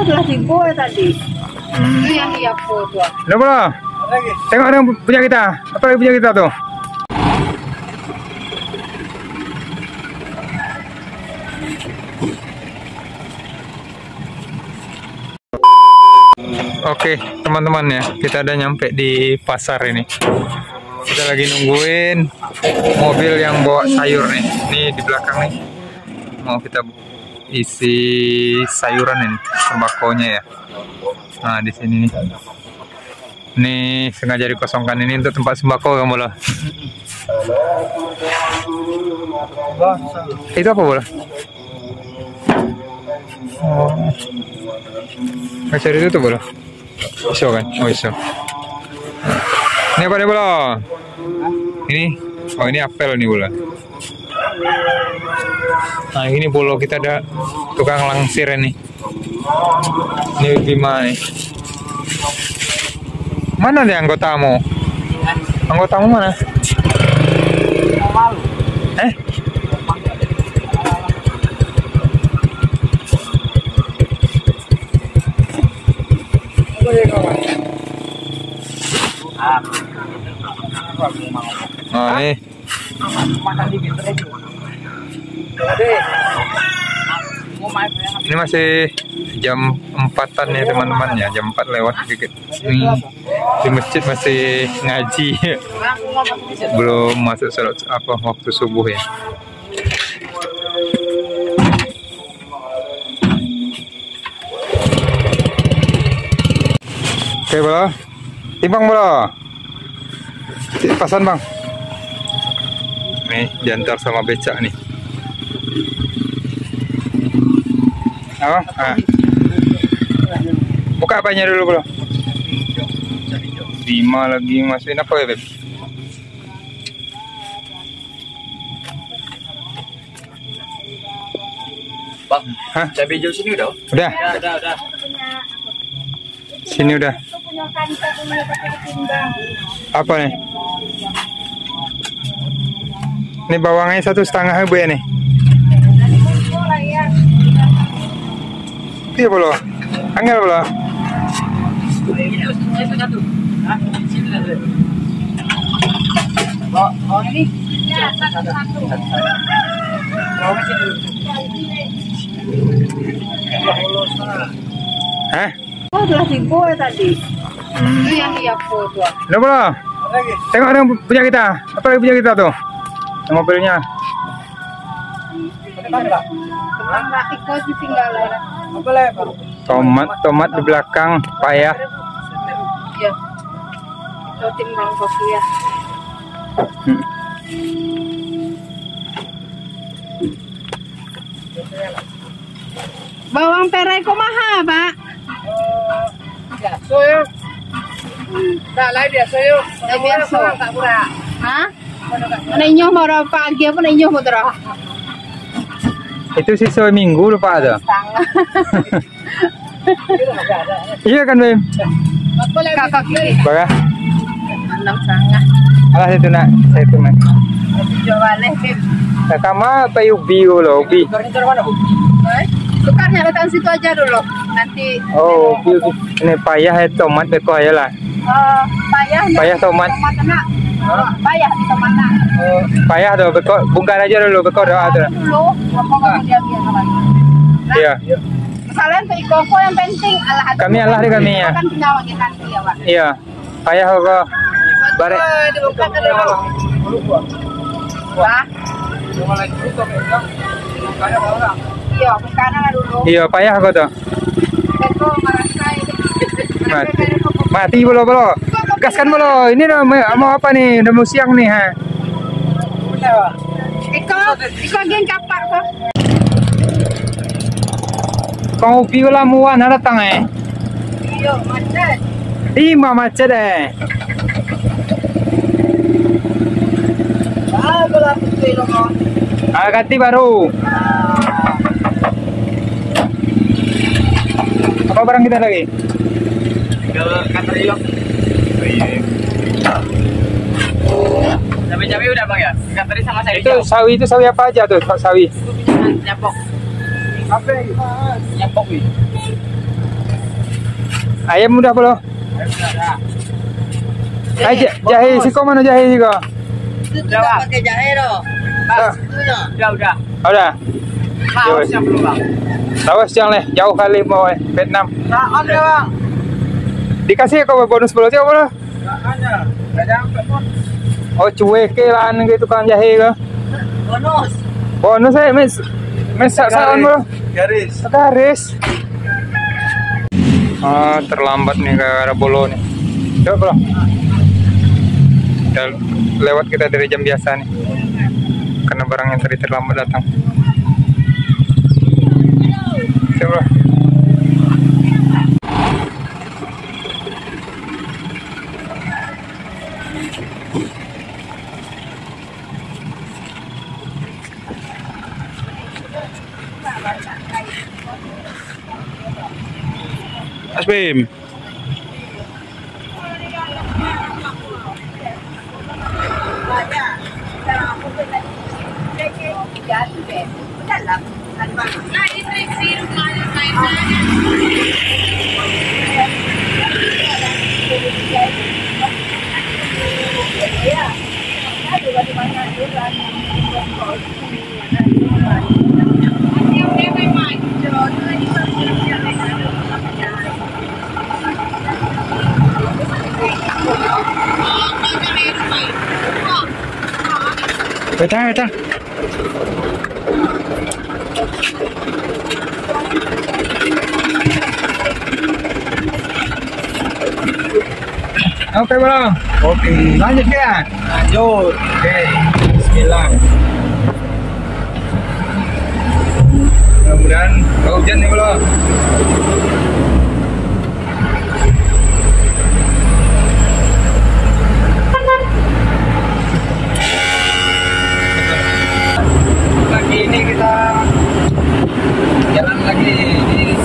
telah dibuat tadi. Itu yang dia foto. Udah belum? Tengok ada yang punya kita. Apa lagi punya kita tuh? Oke, teman-teman ya, kita udah nyampe di pasar ini. Kita lagi nungguin mobil yang bawa sayur nih. Ini di belakang nih. Mau kita isi sayuran ini, sembakonya ya. Nah, di sini nih. Ini sengaja dikosongkan ini untuk tempat sembako kamu loh. Itu apa bola? Oh. Bisa ditutup bola? Iso kan? Oh iso. Ini apa nih bola? Ini? Oh ini apel nih bola. Nah ini bola kita ada tukang langsir ini. Ini Bima nih. Mana nih anggotamu? Anggotamu mana? Nah nih. Ini masih jam 4-an ya teman-teman ya, jam 4 lewat dikit. Ini di masjid masih ngaji, belum masuk salat waktu subuh ya. Oke bola, timbang bola, pasan bang. Nih diantar sama becak nih. Oh, buka apanya dulu bro? 5 lagi masukin apa ya beb? Bang, cabai hijau sini udah? Udah. Sini udah. Apa nih? Ini bawangnya 1,5 bu ya nih. Iya bolo, angel bolo. Oh ini? Ya, satu-satu. Hah? Oh, telah dibuat tadi. Itu yang dia foto. Udah bolo. Tengok ada yang punya kita. Apa lagi punya kita tuh? Yang mobilnya. Enggak ikut ditinggalan. Tomat di belakang, payah. Iya. Itu timbang kopi ya. Bawang perai kok mahal, Pak? Biasa ya. Tak lain biasa ya. Biasa. Hah? Mana inyo mau pagi apa inyo mau terah? Itu sisa minggu lupa ada. Iya kan Bim? Kakak kiri. Baga? 6,5. Alah itu nak, saya itu nak. Jual Bim. Nah, sama apa ubi loh, ubi. Tukarnya datang situ aja dulu. Nanti. Oh, ubi. Ini payah ya tomat beko ya lah. Payah. Payah tomat. Payah di tomat. Payah tuh beko, bungkar aja dulu beko doa tuh. Dulu, kemudian dia Iya. Misalnya untuk ikoko yang penting Allah. Kami Allah di kami ya. Kan tinggal lagi nanti ya Pak. Iya. Payah kok. Barek. Dibuka ke dulu. Wah. Iya, bukan dulu. Iya, payah kok tuh. Beko merasai. Mati bolo. Gaskan bolo. Ini mau apa nih? Udah mau siang nih ha. Iko geng kapak kok. Kau ubi lah muan ada datang Iya, macet. 5 macet Bola putih lo mau. ganti baru. Apa barang kita lagi? Kantor ilok. Cabai udah bang ya? Kantor sama saya. Itu sawi apa aja tuh? Sawi. Nyapok. Apa? Nyapok nih. Ayam udah belum? Jahe siko mana jahe siko? Itu tidak pakai jahe loh. Udah. Udah. Harusnya belum bang. Tawas yang leh jauh kali mau Vietnam. Nah, ada bang. Dikasih kau bonus belum sih apa? Ada. Gak nyampe pun. Oh cuek lah gitu kan jahe ke? Bonus. Bonus mes sasaran bro. Garis. Ah terlambat nih karena bolo nih. Coba bro. Udah lewat kita dari jam biasa nih. Karena barang yang tadi terlambat datang. Coba. Asbim. Betah. Oke bro. Oke, lanjut ya. Lanjut. Oke, bismillah. Mudah-mudahan nggak hujan nih bro. Lagi ini kita jalan lagi ini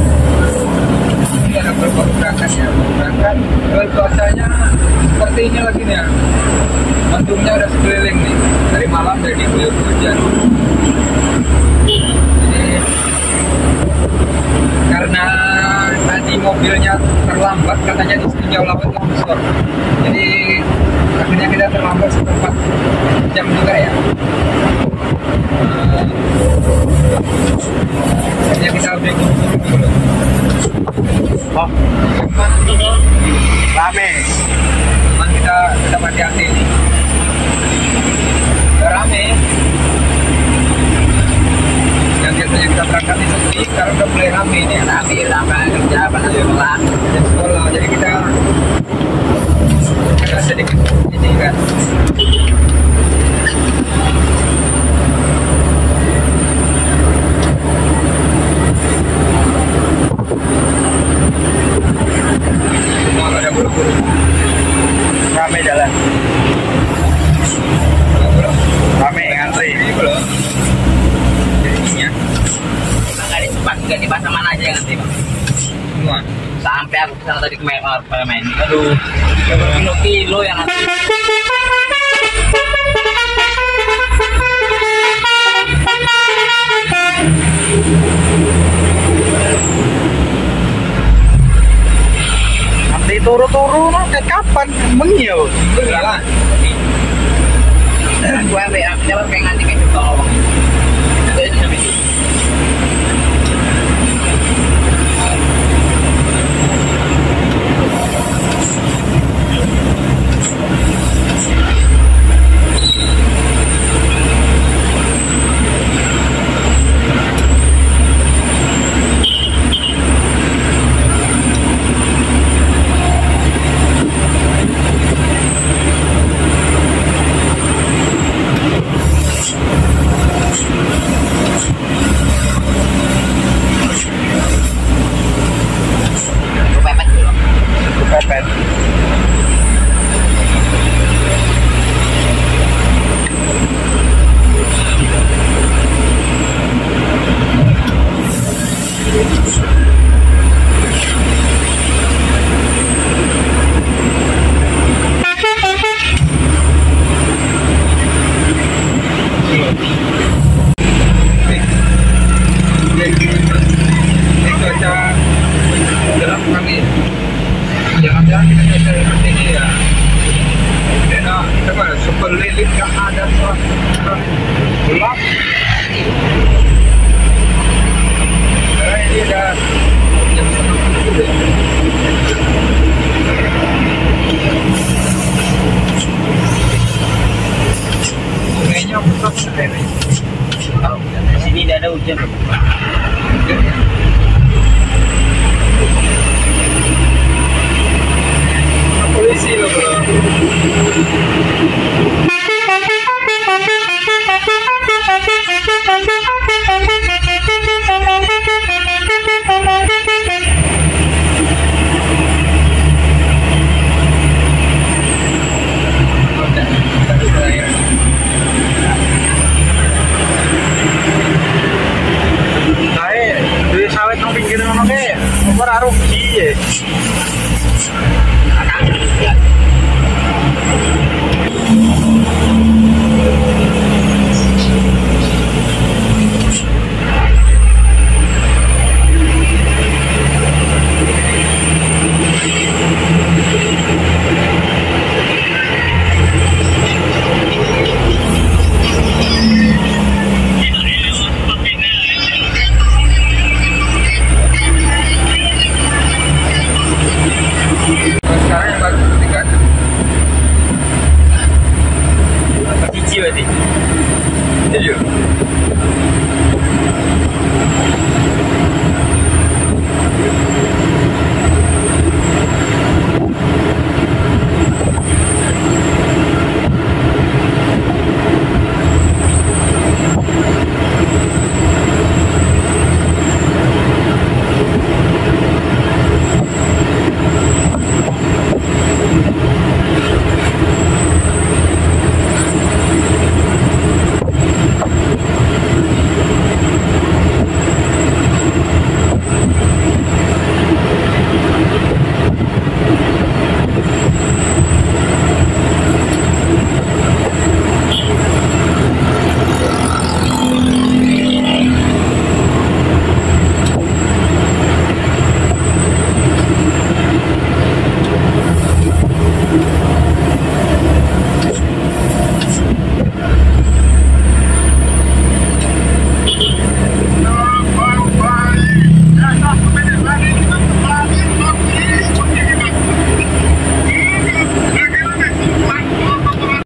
ada baru berangkat ya, kalau cuacanya seperti ini lagi nih ya, mendungnya udah sekeliling nih dari malam dari diguyur hujan. Jadi karena tadi mobilnya terlambat katanya di sini lambat longsor, jadi akhirnya kita terlambat seperempat jam juga ya. Akhirnya kita udah dulu. Oh, rame. Cuman kita hati-hati ini. Udah rame. Yang biasanya kita berangkat di sepi, sekarang udah mulai rame nih. Rame kerja, pada sekolah. Jadi kita sedikit ini kan. Rame jalan, rame ngantri ini belum jadinya. Nggak dicepat, nggak di pasar mana aja yang ngantri bang? Semua sampai aku kesana tadi main. Aduh, kilo yang ngantri. Turu-turu kayak kapan? Mengi ya, beneran. Gue ambil pengen nganti kayak gitu kalau itu sampai sini. Jangan-jangan kita bisa seperti ini ya. Enak, coba sepelilit yang ada tuh gelap. Karena ini ada sungainya besar sekali. Di sini tidak ada hujan. Polisi loh bro. Saya duit sawit nang pinggir ngono ke, ora rugi ya.